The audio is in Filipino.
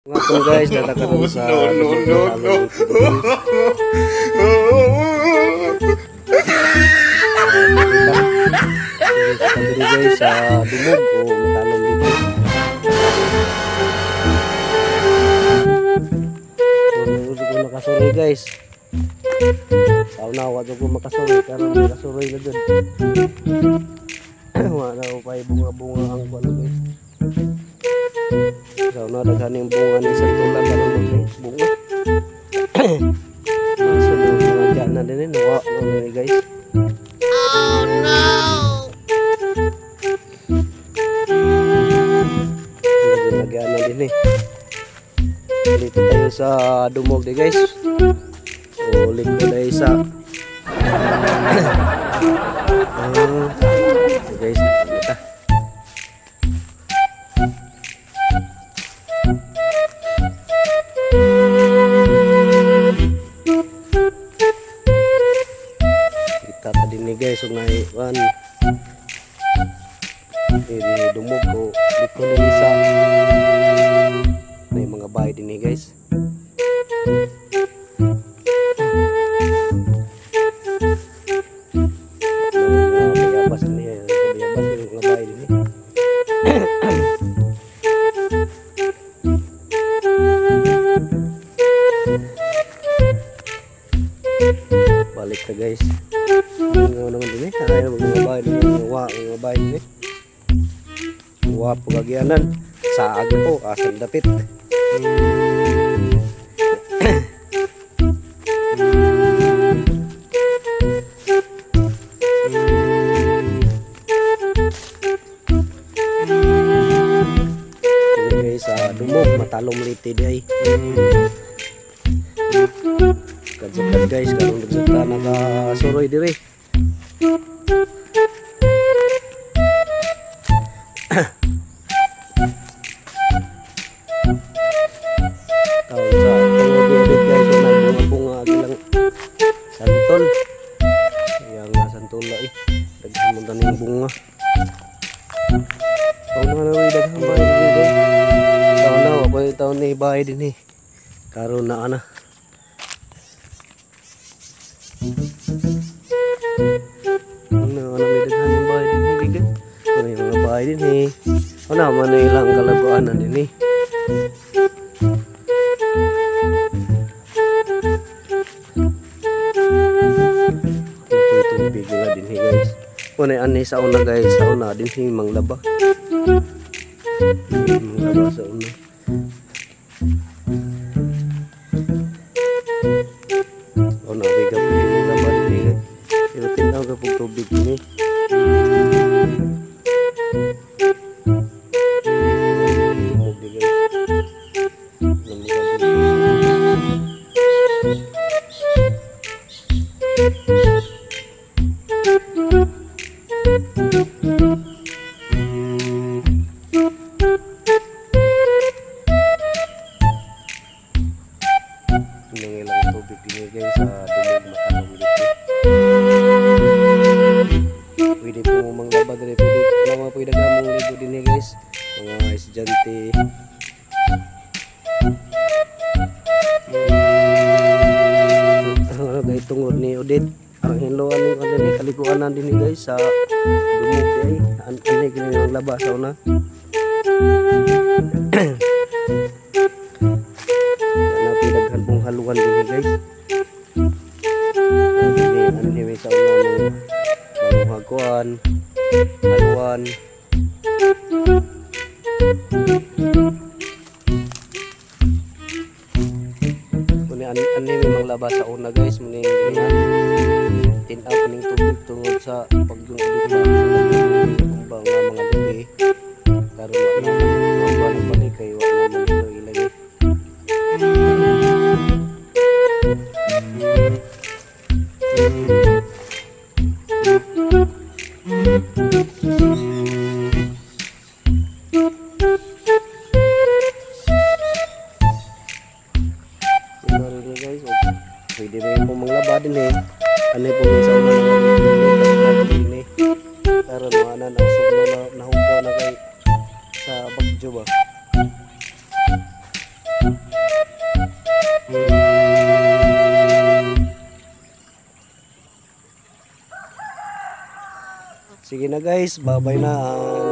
Nga po guys, natakaroon sa diri guys sa dumog o matalong dito. So ko makasuri guys. Sa una wa ko makasuri karon makasuri na jud. Wala ko pa bunga-bunga ang kuno guys. So na daghan yung bunga ni sa tulad ng bunga. So mga na din wa no guys. Oh no. Lagyan na din dito tayo sa dumog di guys. So likod ay sa guys kita. Kita tadi nih guys sungai wan ini dumog ko likod ni sa may mga bahay din guys. Bayabas ni mga bahay din balik ka guys. Naman din ay mga bahay din mga bahay din wa pagagyanan sa agi po asal dapit. Guys sa dumog matalom liti day. Kadto guys karon resulta nakasuroy dire. Santol yang santol lah daghan mo taning bunga. Taon na rin daghan bahay din taon na ako taon ni bahay din karon na ana may daghan ng bahay din bigan may mga bahay din ana man ilang kalabuan din bigla din guys. Kunay ani sa una guys, sa una din himang laba. Manglaba sa una. Una biga himang laba din guys. Pero tinaw ka pug tubig ni. Ilang tubig din guys sa dumog matalong dito. Pwede po manglaba din pwede mga pwede gamong ligo din guys mga estudyante. Ano guys tungod ni Odette ang hinloan ni kanini kalikuanan din guys sa dumog ay ani gini ang laba sa una. Haluan din guys. Ini sa mga haguan, haluan. Kuni ani may laba sa una guys, muni tinaw ning tubig tungod sa pagdungog sa tumbang mga gabi. Karon wala na balik kay wala na dito ilagay. Pwede may po manglaba din ano po may sa una din karon wala na nahugaw na kay sa bagyo ba. sige na guys, bye-bye na.